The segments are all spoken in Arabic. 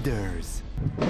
Leaders.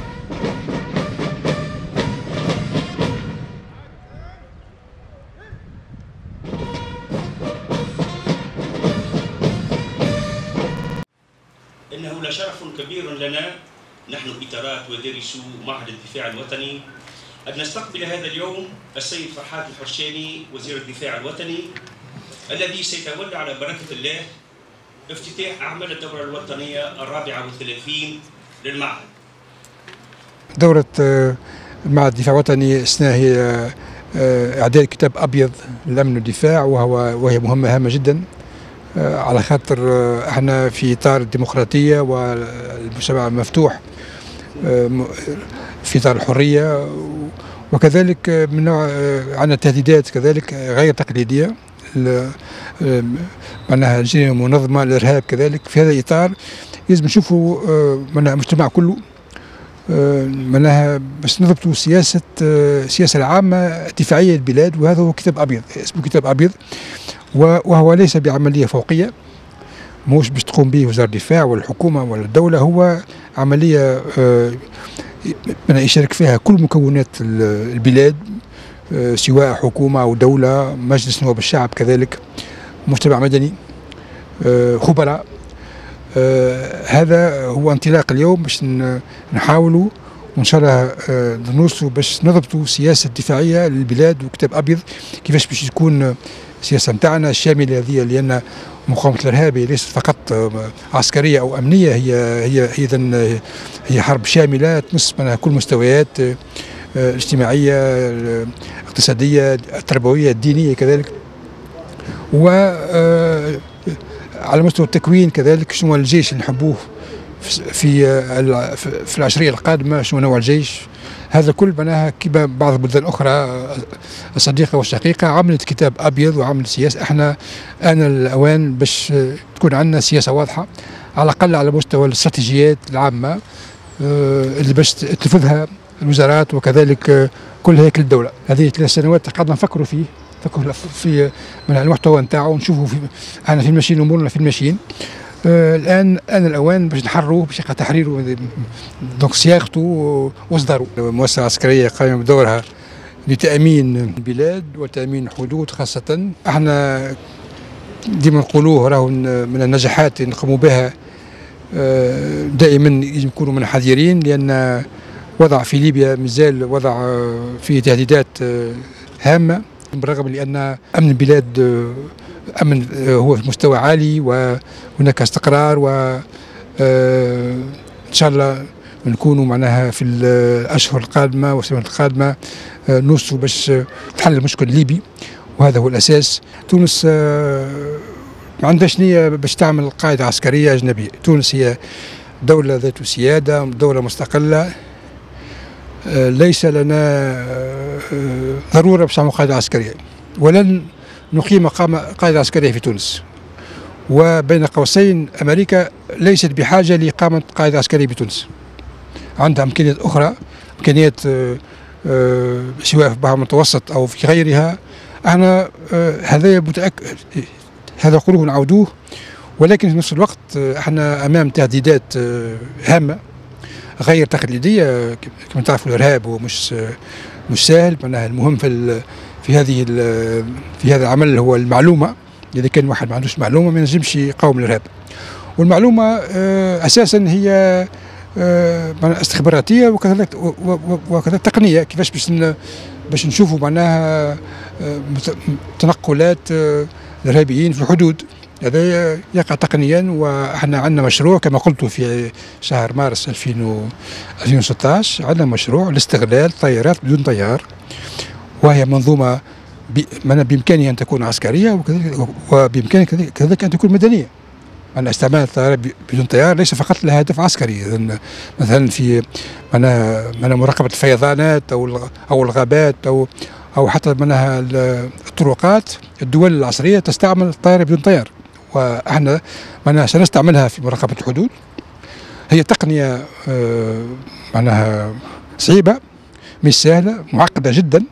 إنه لشرف كبير لنا نحن إطارات ودارسو معهد الدفاع الوطني أن نستقبل هذا اليوم السيد فرحات الحرشاني وزير الدفاع الوطني الذي سيتولى على بركة الله افتتاح أعمال الدورة الوطنية 34 للمعهد. دورة معهد الدفاع الوطني أثناء هي إعداد كتاب أبيض للأمن والدفاع، وهي مهمة هامة جدا على خاطر احنا في إطار الديمقراطية والمجتمع المفتوح، في إطار الحرية، وكذلك من نوع عندنا تهديدات كذلك غير تقليدية، معناها الجريمة المنظمة، الإرهاب كذلك. في هذا الإطار لازم نشوفوا معناها المجتمع كله، معناها باش نضبطوا السياسة العامة الدفاعية للبلاد، وهذا هو كتاب أبيض، اسمه كتاب أبيض، وهو ليس بعملية فوقية مش باش تقوم به وزارة الدفاع ولا الحكومة ولا الدولة، هو عملية يشارك فيها كل مكونات البلاد، سواء حكومة أو دولة، مجلس نواب الشعب كذلك، مجتمع مدني، خبراء. هذا هو انطلاق اليوم باش نحاولوا وان شاء الله نوصلوا باش نضبطوا السياسة الدفاعية للبلاد، وكتاب أبيض كيفاش باش تكون السياسة نتاعنا الشاملة هذه، لأن مقاومة الإرهاب ليست فقط عسكرية أو أمنية، هي حرب شاملة تمس كل مستويات الاجتماعية، الاقتصادية، التربوية، الدينية كذلك. و على مستوى التكوين كذلك، شنو الجيش اللي نحبوه في العشرية القادمة، شنو نوع الجيش. هذا كل معناها كما بعض البلدان الأخرى الصديقة والشقيقة عملت كتاب أبيض وعملت سياسة. احنا آن الأوان باش تكون عندنا سياسة واضحة على الأقل على مستوى الاستراتيجيات العامة اللي باش تنفذها الوزارات وكذلك كل هيكل الدولة. هذه 3 سنوات قعدنا نفكروا في من المحتوى نتاعو، ونشوفوا احنا فين ماشيين امورنا، فين ماشيين. الان الاوان باش نحرروه، باش يقع تحريره، دونك صياغته واصداره. المؤسسه العسكريه قائمه بدورها لتامين البلاد وتامين الحدود خاصه. احنا ديما نقولوه راهو من النجاحات اللي نقوموا بها دائما لازم نكونوا منحذرين، لان وضع في ليبيا مازال وضع فيه تهديدات هامه، بالرغم لأن أمن البلاد أمن هو في مستوى عالي وهناك استقرار، وإن شاء الله نكونوا معناها في الأشهر القادمة والسنوات القادمة نوصلوا باش تحل المشكل الليبي، وهذا هو الأساس. تونس ما عندهاش نية باش تعمل قاعدة عسكرية أجنبية. تونس هي دولة ذات سيادة، دولة مستقلة، ليس لنا ضرورة باش نعمل قاعدة عسكرية، ولن نقيم قاعدة عسكرية في تونس. وبين قوسين أمريكا ليست بحاجة لإقامة قاعدة عسكرية بتونس، عندها إمكانيات أخرى، إمكانيات سواء في البحر المتوسط أو في غيرها. احنا هذا متأكد، هذا نقولوه نعودوه، ولكن في نفس الوقت احنا أمام تهديدات هامة غير تقليدية. كما تعرفوا الإرهاب هو مش سهل، معناها المهم في هذا العمل هو المعلومة. إذا كان واحد ما عندوش معلومة ما ينجمش يقاوم الإرهاب. والمعلومة أساسا هي استخباراتية وكذلك تقنية، كيفاش باش نشوفوا معناها تنقلات الإرهابيين في الحدود. هذا يقع تقنيا، واحنا عندنا مشروع كما قلت في شهر مارس 2016، عندنا مشروع لاستغلال طائرات بدون طيار، وهي منظومة بإمكانها أن تكون عسكرية وبإمكانها كذلك أن تكون مدنية. أن استعمال الطائرات بدون طيار ليس فقط لها هدف عسكري، مثلا في مراقبة الفيضانات أو الغابات أو حتى معناها الطرقات. الدول العصرية تستعمل الطائرة بدون طيار، واحنا معناها سنستعملها في مراقبة الحدود. هي تقنية معناها صعيبة، مش سهلة، معقدة جدا،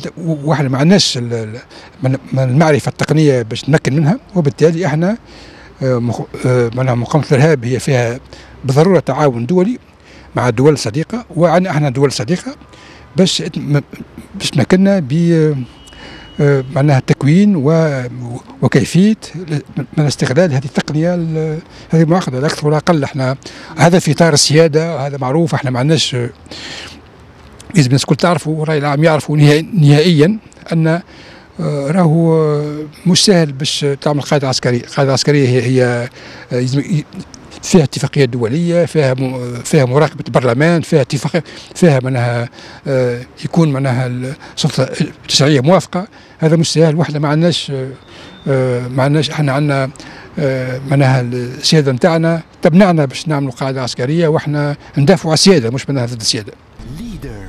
واحنا ما عندناش المعرفة التقنية باش نمكن منها، وبالتالي احنا معناها مقاومة الإرهاب هي فيها بضرورة تعاون دولي مع الدول الصديقة، وعنا احنا دول صديقة باش تمكننا ب معناها تكوين وكيفية من استغلال هذه التقنية هذه المعقدة لا أكثر ولا أقل. احنا هذا في إطار السيادة، هذا معروف، احنا ما عندناش، لازم الناس الكل تعرفوا والرأي العام يعرفوا نهائيا أن راهو مش سهل باش تعمل قاعدة عسكرية. القاعدة العسكرية هي فيها اتفاقيات دولية، فيها مراقبة البرلمان، فيها اتفاقية، فيها معناها يكون معناها السلطة التشريعية موافقة. هذا مش سهل، واحنا ما عندناش احنا عندنا معناها السيادة نتاعنا تمنعنا باش نعملوا قاعدة عسكرية، واحنا ندافعوا على السيادة مش معناها ضد السيادة.